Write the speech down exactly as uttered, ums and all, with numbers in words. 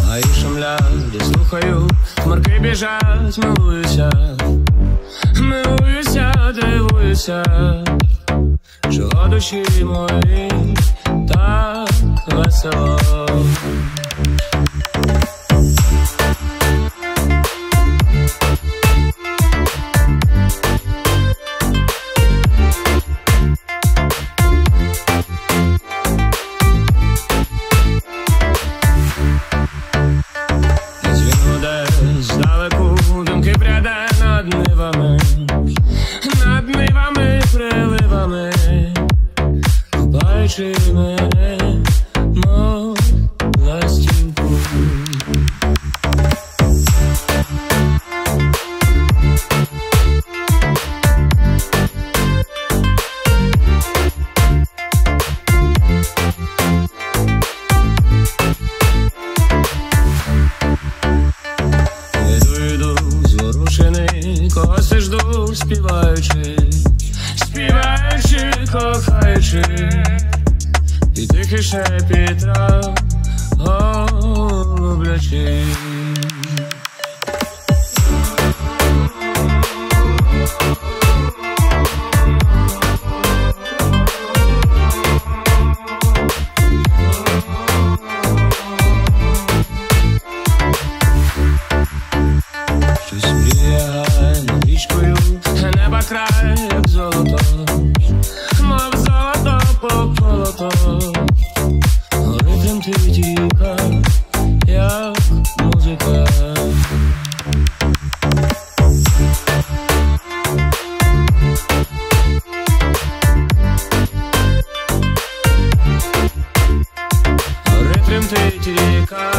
гаї шумлять, я слухаю, хмарки біжать, милуюся, милуюся, дивуюся, чого душі мої так весело. Здалеку думки пряде над нивами, над нивами, приливами, купаючи мене, мов ластівку. Когось я жду, співаючи, співаючи, кохаючи, і тихий шепіт трав, голублячи. Щось мріяє над річкою, неба край, як золото, мов золото поколото, гори тремтить ріка, як музика. Гори тремтить ріка,